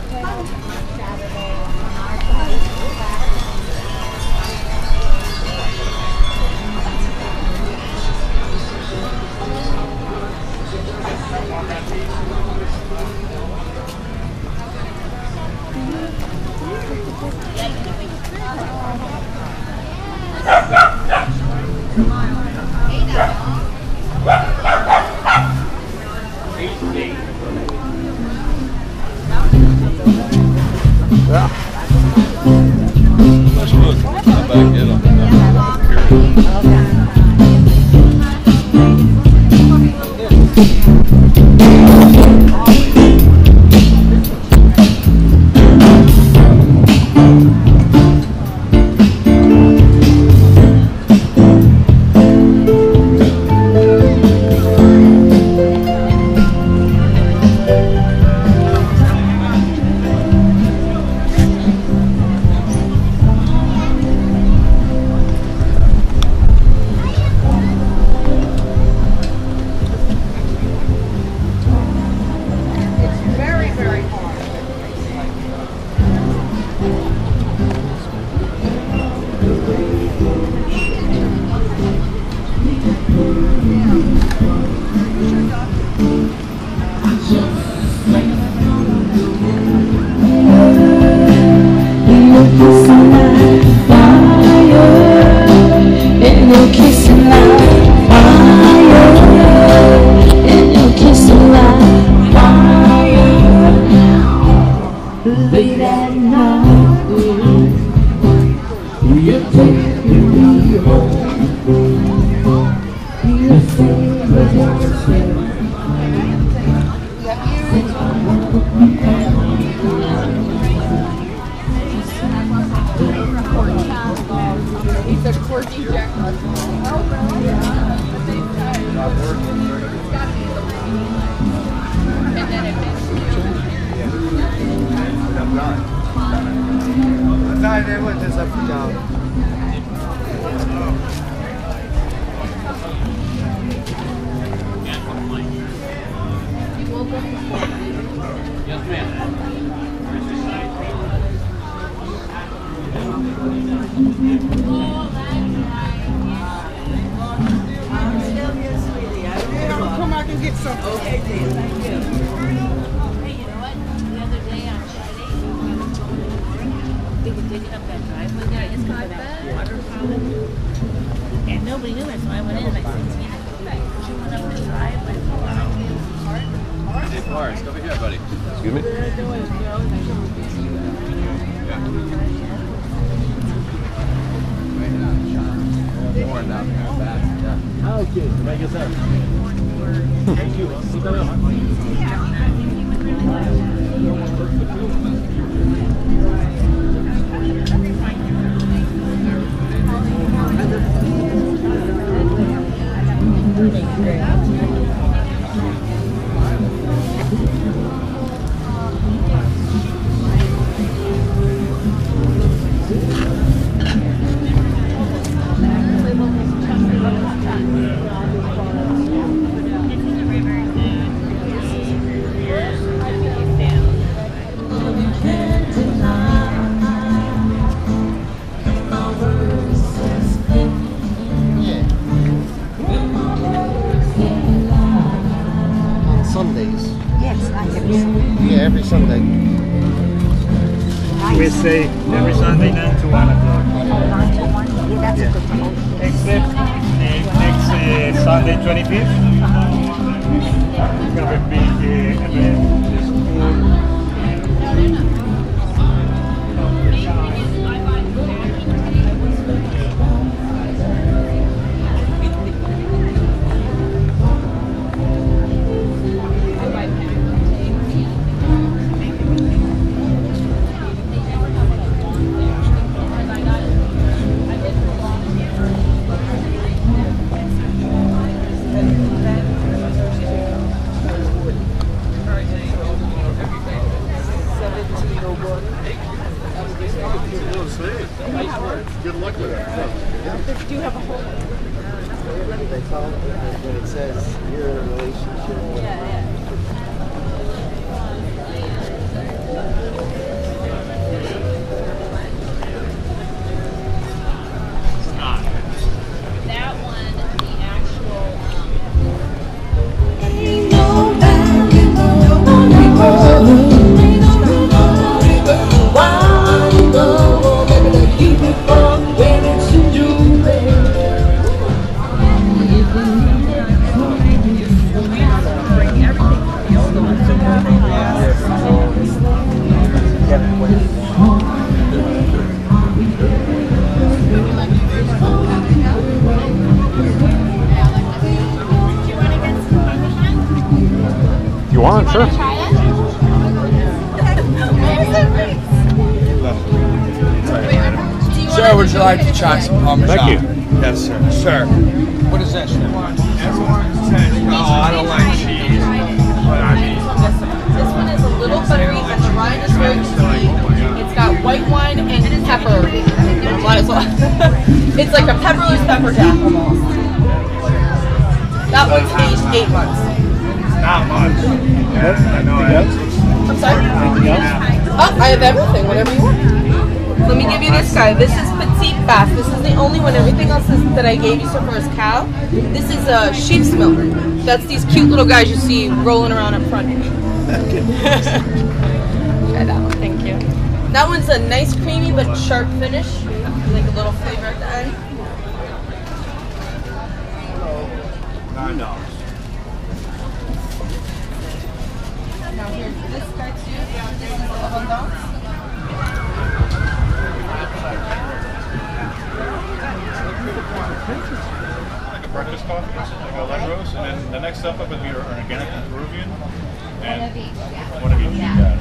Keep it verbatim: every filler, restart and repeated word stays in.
We say every Sunday nine to one o'clock. nine to one? Yeah, that's yeah. a good promotion. Except uh, next uh, Sunday twenty-fifth. It's going to be a big uh, event. Good luck with it. Yeah. Do you have a whole? They call it when it says you're in a relationship. Yeah, yeah. You want? Sure. Try it? Sir, would you like to try some Parmesan? Thank you. Yes, sir. Sir. What is this? No, I don't like cheese. But I mean, This one is a little buttery and the rind is very sweet. It's got white wine and pepper. Might as well. It's like a pepperless pepper jack almost. That one's aged eight months. not much. Yeah, I know. I I'm sorry? Oh, I have everything, whatever you want. Let me give you this guy. This is Petite Bath. This is the only one. Everything else is, that I gave you so far is cow. This is uh, sheep's milk. That's these cute little guys you see rolling around up front. Try that one, thank you. That one's a nice creamy but sharp finish. Like a little flavor at the end. Nine dollars. Now here's this guy too. This is the abondance. Like a breakfast coffee, like a leg roast, and then the next step up would be an organic Peruvian, and one of each. Yeah.